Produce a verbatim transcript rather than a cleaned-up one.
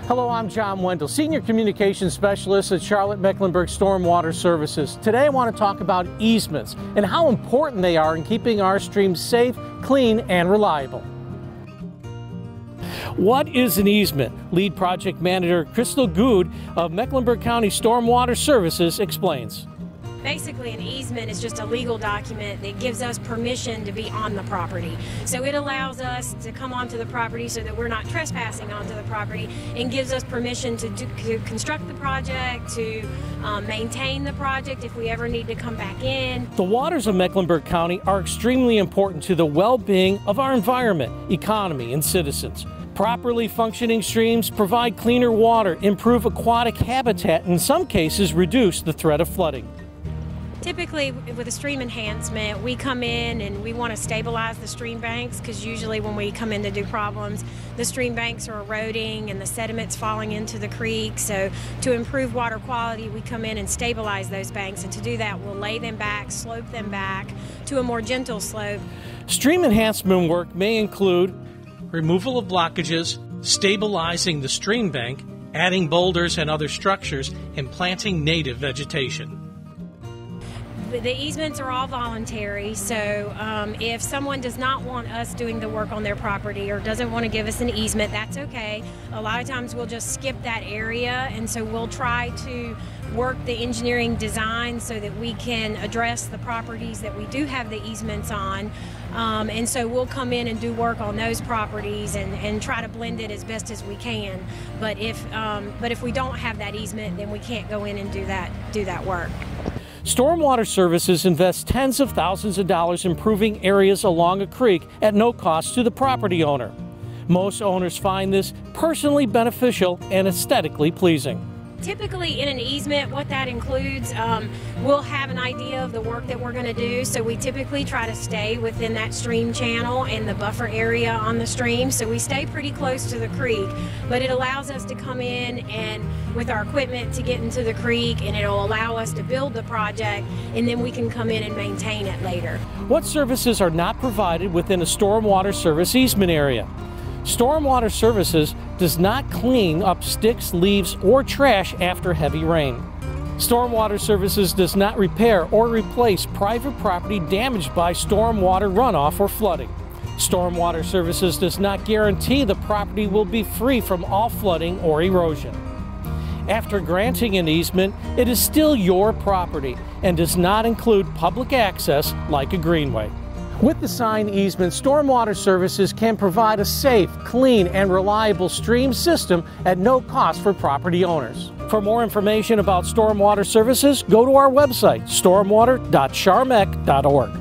Hello, I'm John Wendell, Senior Communications Specialist at Charlotte-Mecklenburg Stormwater Services. Today I want to talk about easements and how important they are in keeping our streams safe, clean, and reliable. What is an easement? Lead Project Manager Crystal Good of Mecklenburg County Stormwater Services explains. Basically, an easement is just a legal document that gives us permission to be on the property. So it allows us to come onto the property so that we're not trespassing onto the property, and gives us permission to, do, to construct the project, to um, maintain the project if we ever need to come back in. The waters of Mecklenburg County are extremely important to the well-being of our environment, economy, and citizens. Properly functioning streams provide cleaner water, improve aquatic habitat, and in some cases reduce the threat of flooding. Typically, with a stream enhancement, we come in and we want to stabilize the stream banks, because usually when we come in to do problems, the stream banks are eroding and the sediment's falling into the creek. So to improve water quality, we come in and stabilize those banks, and to do that, we'll lay them back, slope them back to a more gentle slope. Stream enhancement work may include removal of blockages, stabilizing the stream bank, adding boulders and other structures, and planting native vegetation. The easements are all voluntary, so um, if someone does not want us doing the work on their property or doesn't want to give us an easement, that's okay. A lot of times we'll just skip that area, and so we'll try to work the engineering design so that we can address the properties that we do have the easements on. Um, and so we'll come in and do work on those properties and, and try to blend it as best as we can. But if, um, but if we don't have that easement, then we can't go in and do that, do that work. Stormwater Services invests tens of thousands of dollars improving areas along a creek at no cost to the property owner. Most owners find this personally beneficial and aesthetically pleasing. Typically in an easement, what that includes, um, we'll have an idea of the work that we're going to do, so we typically try to stay within that stream channel and the buffer area on the stream, so we stay pretty close to the creek. But it allows us to come in and with our equipment to get into the creek, and it'll allow us to build the project, and then we can come in and maintain it later. What services are not provided within a stormwater service easement area? Stormwater Services does not clean up sticks, leaves, or trash after heavy rain. Stormwater Services does not repair or replace private property damaged by stormwater runoff or flooding. Stormwater Services does not guarantee the property will be free from all flooding or erosion. After granting an easement, it is still your property and does not include public access like a greenway. With the signed easement, Stormwater Services can provide a safe, clean, and reliable stream system at no cost for property owners. For more information about Stormwater Services, go to our website, stormwater dot charmec dot org.